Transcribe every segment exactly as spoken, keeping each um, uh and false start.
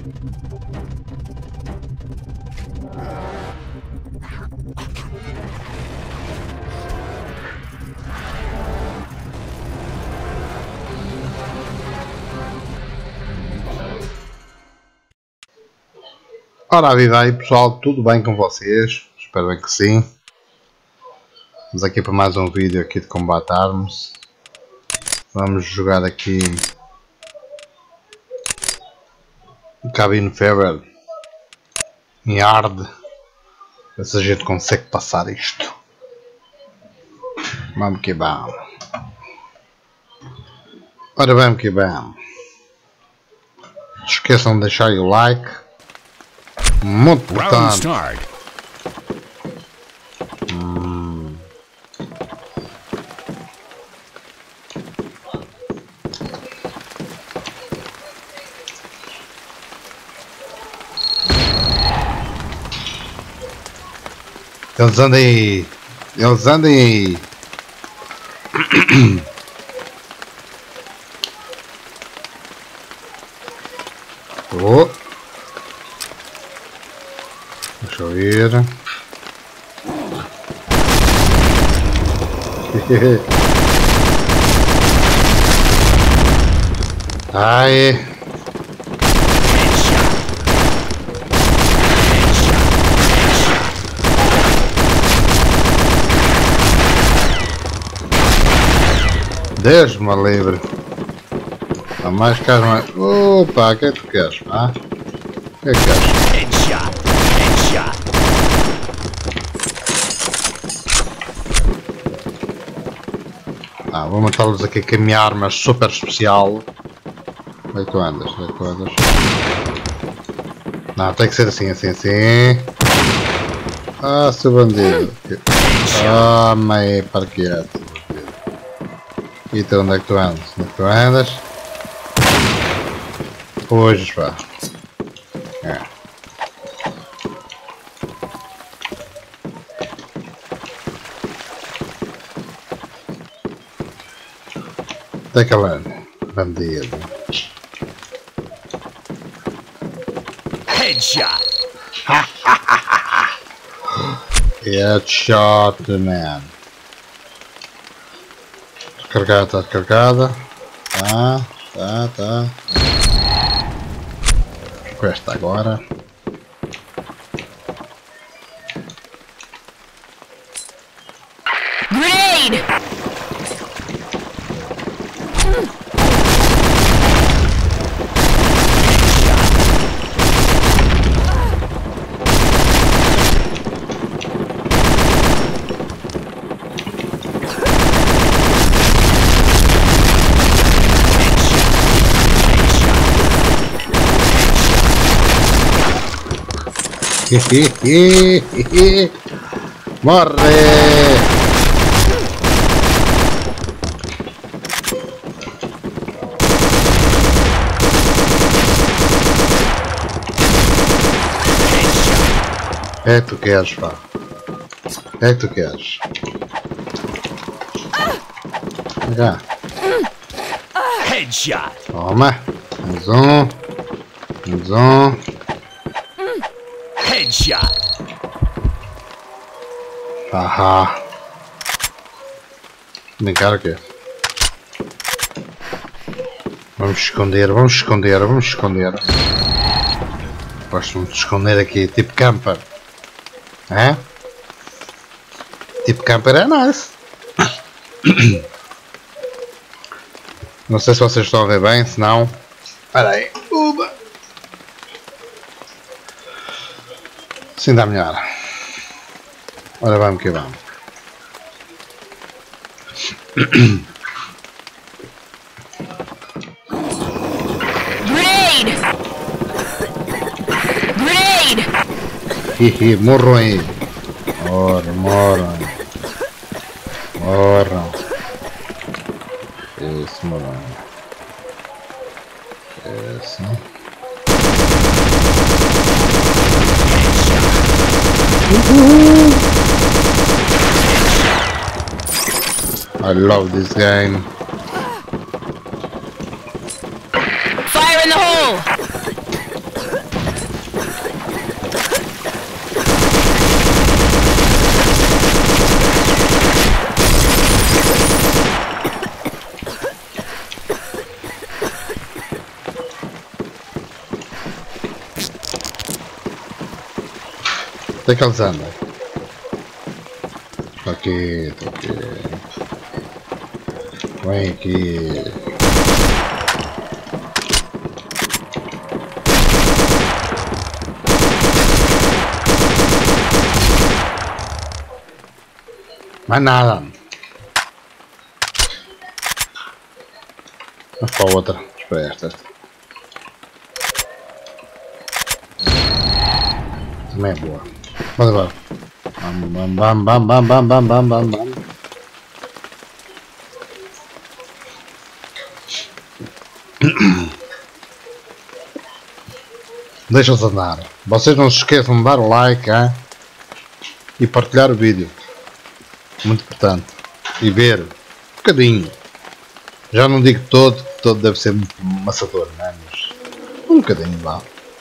Ora, viva aí pessoal, tudo bem com vocês? Espero bem que sim. Vamos aqui para mais um vídeo aqui de Combat Arms. Vamos jogar aqui Cabin Fever em hard. Ver se a gente consegue passar isto. Vamos que vamos. Ora, vamos que vamos. Não esqueçam de deixar o like. Muito importante. Hum. Eles andam aí. Eles andam aí. Oh. Deixa eu ir. Ai. Deus-me livre. Há mais que as mais. Opa, o que é que tu queres? Ah? O que é que queres? Ah, vou matá-los aqui com a minha arma super especial. Onde é que tu andas? Onde é que tu andas? Não, tem que ser assim, assim, assim. Ah, seu bandido. Ah, mãe, para quieto. E tu, onde é que tu andas? Onde é que tu andas? Pois vá. É. Até que ela anda, bandido. Headshot! Headshot, man. Descarregada, está descarregada. Tá, tá, tá. Com esta agora. Grenade! Morre! É que tu queres, pá? É que tu queres? Vem cá. Headshot! Toma! Mais um. Mais um. Headshot! Ahá! Brincar o quê? Vamos esconder, vamos esconder, vamos esconder. Gosto muito de esconder aqui, tipo camper. É? Tipo camper é nice. Não sei se vocês estão a ver bem, se não. Espera aí. Uba. Assim dá melhor. Ora vamos que vamos. Grenade! Grenade! Hihi, morram aí. Morram, morram. Morram. Isso, morram. Isso. Uhul. I love this game. Fire in the hole! Onde é que eles andam? Estou aqui, estou aqui. Vem aqui. Mais nada. Vamos para a outra. Espera esta. esta. Também é boa. Bora, bora. Bam, bam, bam, bam, bam, bam, bam, bam, bam. Deixa-os andar. Vocês não se esqueçam de dar o like, hein? E partilhar o vídeo. Muito importante. E ver um bocadinho. Já não digo todo, todo deve ser muito maçador, não é? Mas um bocadinho lá.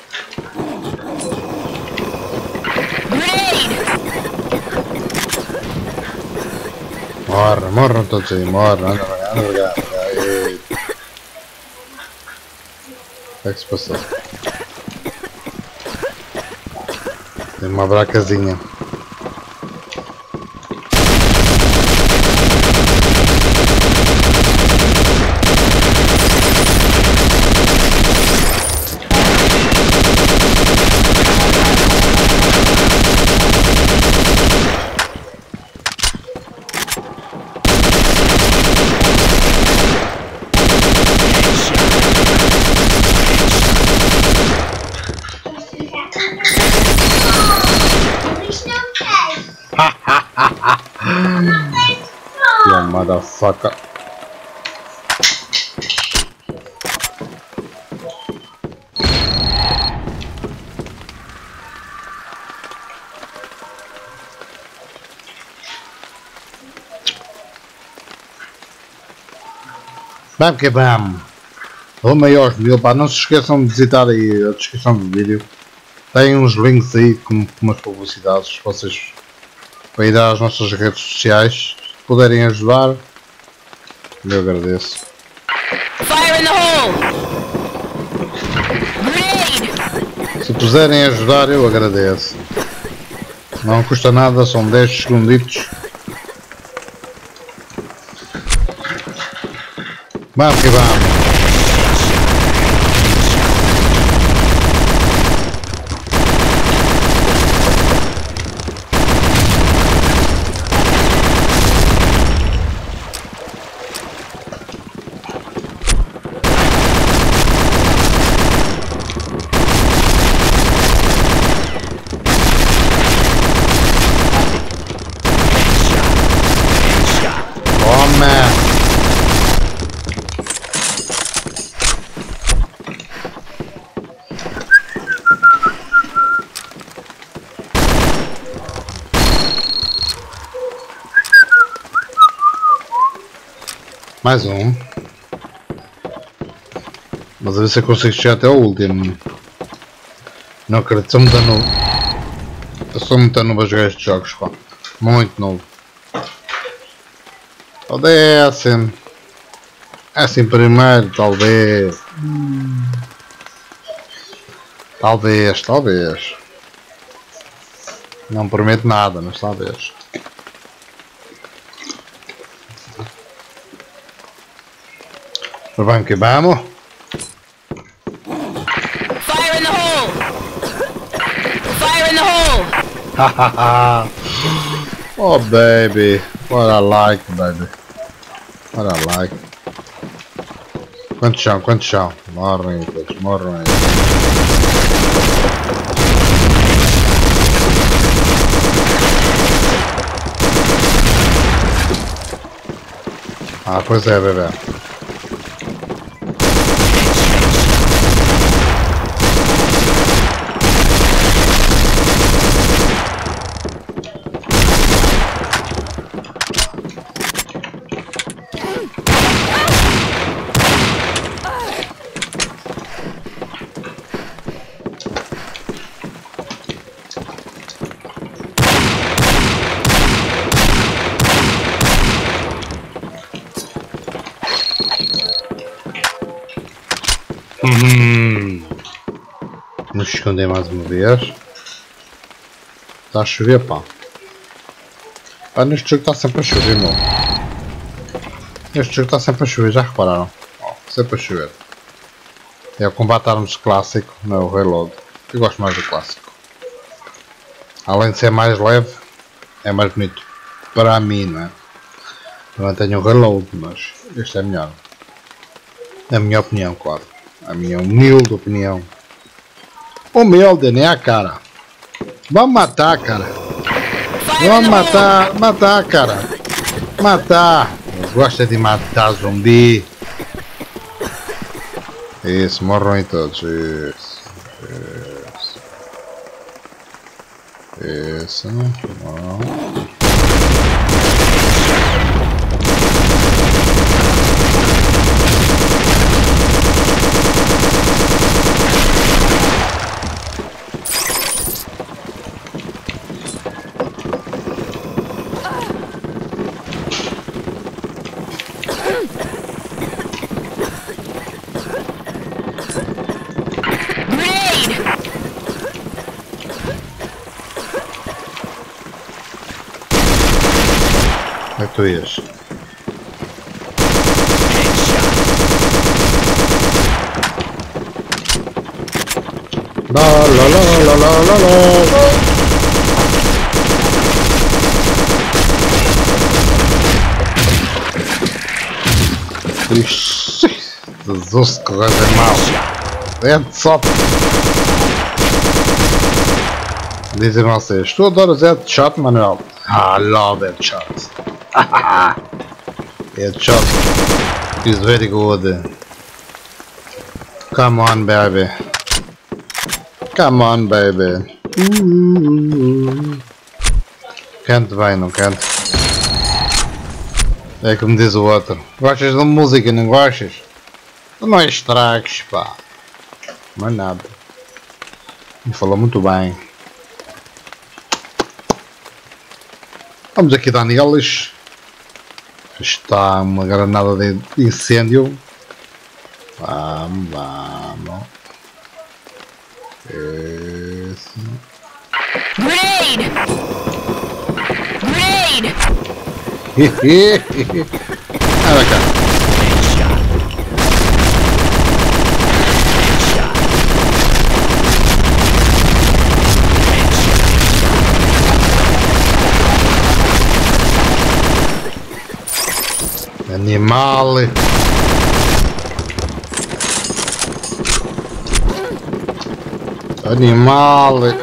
Morre, morram todos aí, morram, anda lá, anda lá. O que é que se passou? Tem uma bracazinha. You motherfucker. Vamos que vamos. O maior mil, pá, não se esqueçam de visitar aí a descrição do vídeo. Tem uns links aí com, com umas publicidades, vocês para ir às nossas redes sociais. Se puderem ajudar, eu agradeço. Fire in the hole. Se puderem ajudar, eu agradeço. Não custa nada, são dez segunditos. Vamos que vamos. Mais um. Mas a ver se eu consigo chegar até o último. Não acredito, sou muito novo. Eu sou muito novo a jogar estes jogos, pá. Muito novo. O décimo. É assim primeiro, talvez. Talvez, talvez. Não prometo nada, mas talvez. Vamos que vamos. Fire in the hole. Fire in the hole. Hahaha. Oh baby, what I like, baby. What I like. Quanto chão, quanto chão. Morrem aí todos, morrem aí. Ah, pois é, bebê. Uhum. Vamos esconder mais uma vez. Está a chover, pá. Ah, neste jogo está sempre a chover, meu. Este jogo está sempre a chover, já repararam? Oh, sempre a chover. É o combate armas clássico, não é o reload. Eu gosto mais do clássico. Além de ser mais leve, é mais bonito. Para mim, não é? Também tenho o reload, mas este é melhor. É a minha opinião, claro. A minha humilde opinião. Humilde, nem a cara. Vamos matar, cara. Vamos matar, matar, cara. Matar. Gosta de matar zumbi. Isso, morram em todos. Isso. Isso. Isso. Bom. Onde é que tu ias? La la la la la la la. Ixi, Jesus, que coisa mal. Headshot. Dizem vocês, tu adoras headshot, Manuel? I love headshot. Headshot is very good. Come on, baby. Come on, baby. Uh, canto bem, não canto? É como diz o outro. Gostas da música, não gostas? Não estragues, pá. Não é nada. Me falou muito bem. Vamos aqui, Danielis. Está uma granada de incêndio. Vamos, vamos. Isso. Grenade! Grenade! Olha cá. Animal. Animal.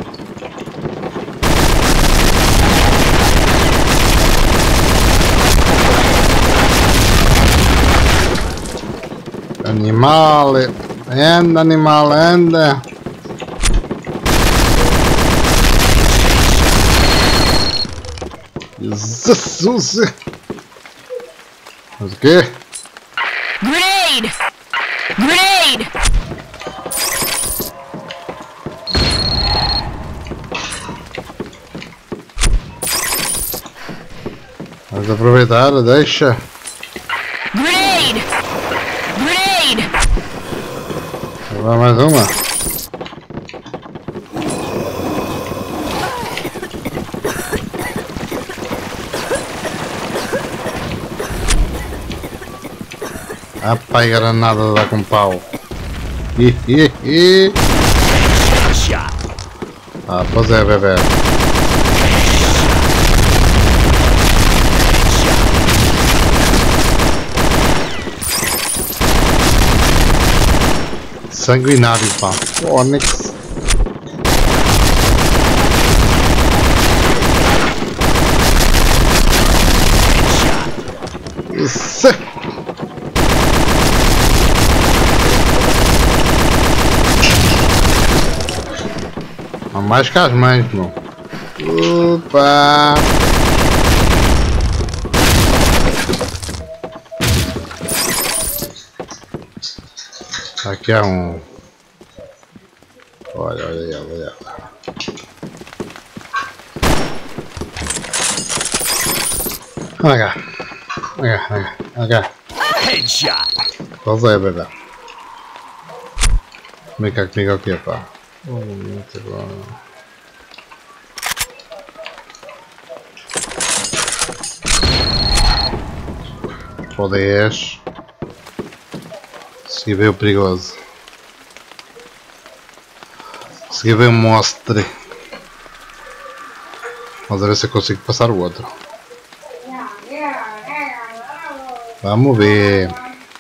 Animal. Anda, animal, anda. Jesus. Mas o quê? Grenade! Grenade! Vamos aproveitar, deixa. Grenade! Grenade! Vai mais uma. Ah, pai, granada dá com pau. Ih, ih, ih. Ah, pois é, bebê. Sanguinário, pá. Onyx. Isso. Há mais que as mães, meu. Opa! Aqui é um. Olha, olha aí, olha. Olha cá. Olha cá, olha cá. Olha cá. Headshot. Pois é, bebê. Vem cá comigo aqui, pá. Muito bom. para o dez. Segui veio perigoso. Segui veio um mostre. Vamos ver se eu consigo passar o outro. Vamos ver.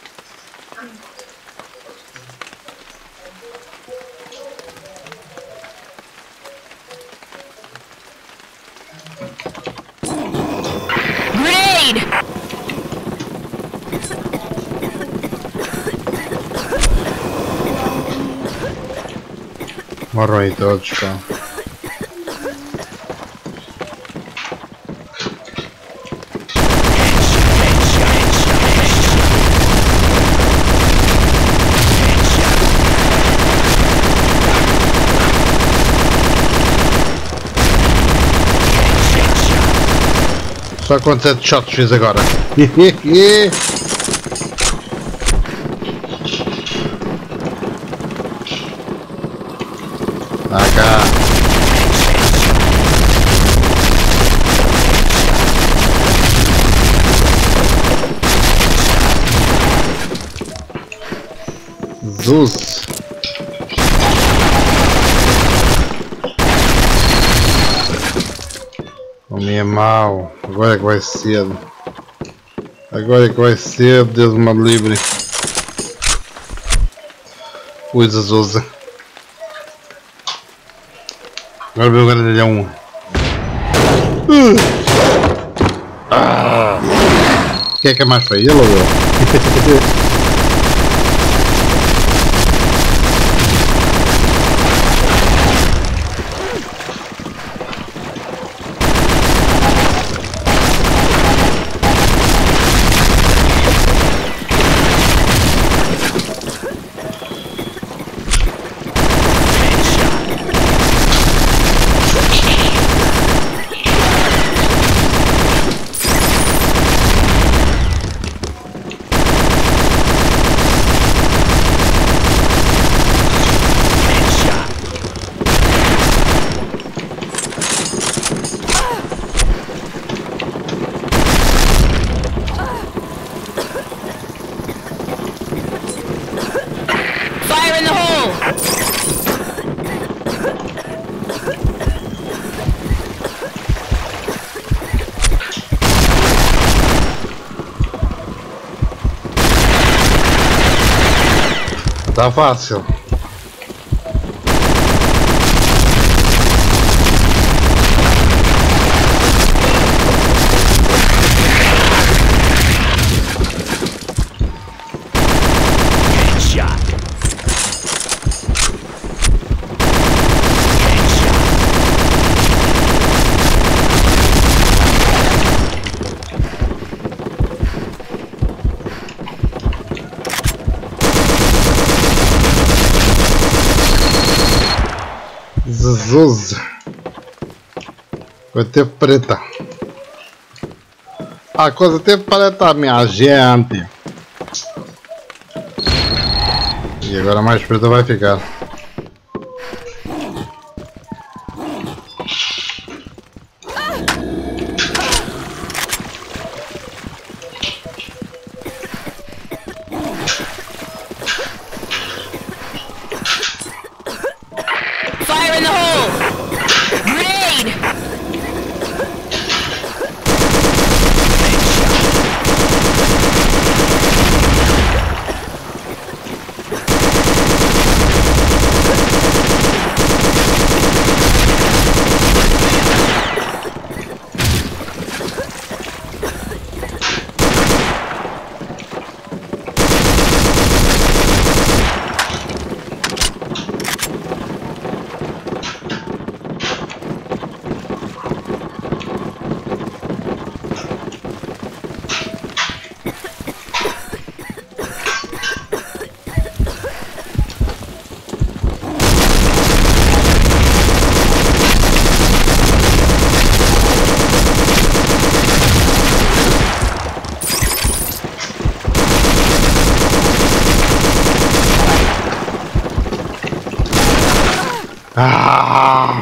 Morram aí todos, pá. Só quantos headshots fiz agora? Ah, cá. Jesus. Homem é mau. Agora é que vai cedo. Agora é que vai ser. Deus me livre. Ui, Jesus. Agora veio o grandalhão. Uh. Ah. Quem é que é mais feio? Ele ou eu? Tá fácil. Jesus, vai ter preta. A coisa teve preta, minha gente. E agora mais preta vai ficar. Ah!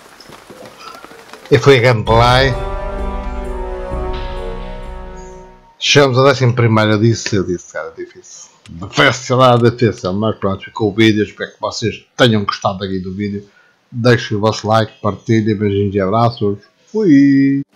E foi gameplay. Chegamos a décimo primeiro, eu disse, eu disse, cara, difícil. Difícil, era difícil, mas pronto, ficou o vídeo, espero que vocês tenham gostado aqui do vídeo. Deixem o vosso like, partilhem, beijinhos e abraços. Fui!